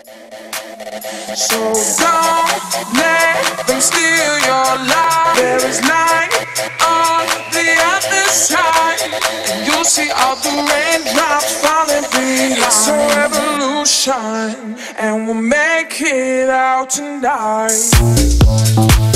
So don't let them steal your life. There is light on the other side, and you'll see all the raindrops falling behind. It's a revolution, and we'll make it out tonight.